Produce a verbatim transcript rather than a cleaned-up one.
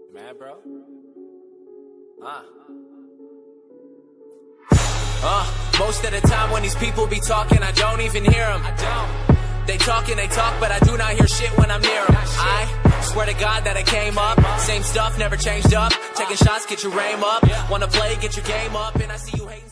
Mad, bro? Ah. Uh, most of the time when these people be talking, I don't even hear them. I don't. They talk and they talk, but I do not hear shit when I'm near them. I swear to God that I came up. Same stuff, never changed up. Taking shots, get your aim up. Wanna play, get your game up. And I see you hating.